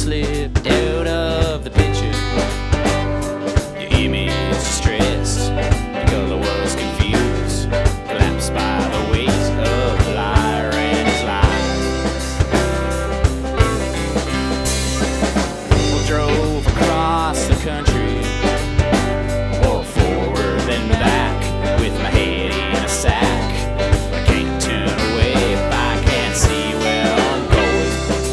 slipped out of the picture. Your image is stressed, your color was confused, collapsed by the weight of the liar and his lie. We drove across the country, more forward than back, with my head in a sack. I can't turn away if I can't see where I'm going.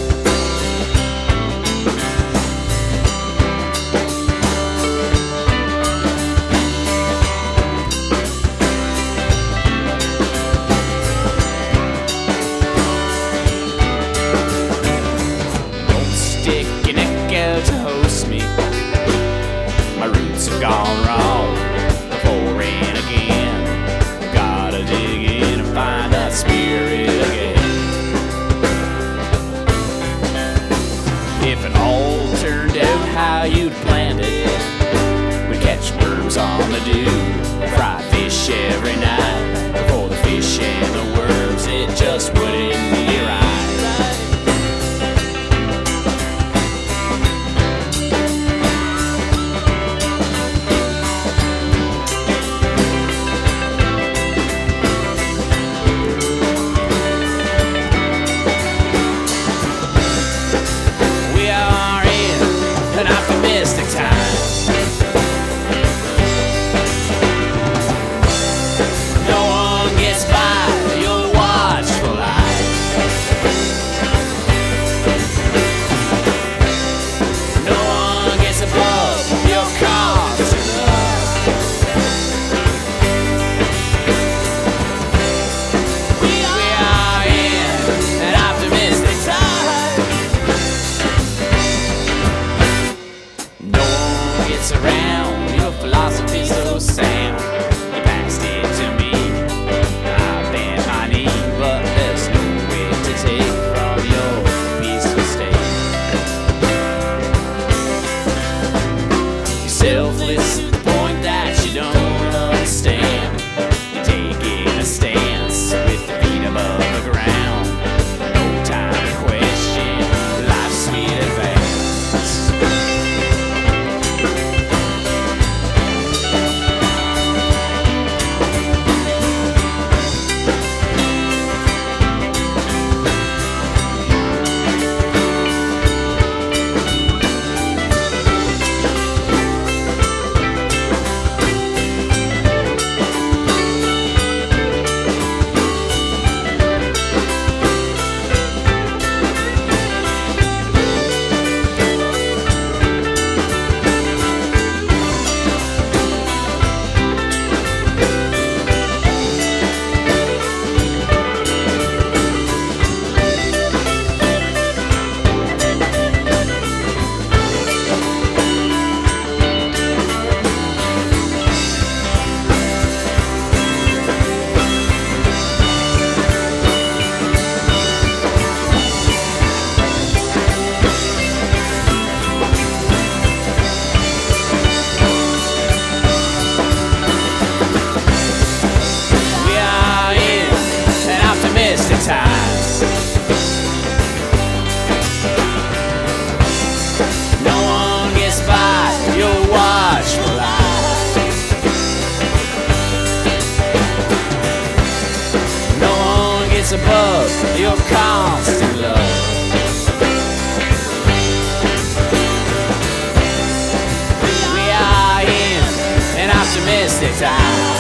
Don't stick your neck out to host me. My roots have gone wrong before and again. Gotta dig in and find that spirit again. If it all turned out how you'd planned it, we'd catch worms on the dew, fry fish every night. Before the fish and the worms, it just wouldn't be right. We are in an optimistic time. No one gets by your watchful eye. No one gets above your constant love. We are in an optimistic time. No one gets around your philosophy so sound. You passed it to me, I bent my knee, but there's no way to take from your peaceful state. You're selfless to the point that you don't understand. You're taking a stance with the feet above the ground. No time to question life's sweet advance. We are in an optimistic time. No one gets by your watchful eye. No one gets above your constant love. We are in an optimistic time.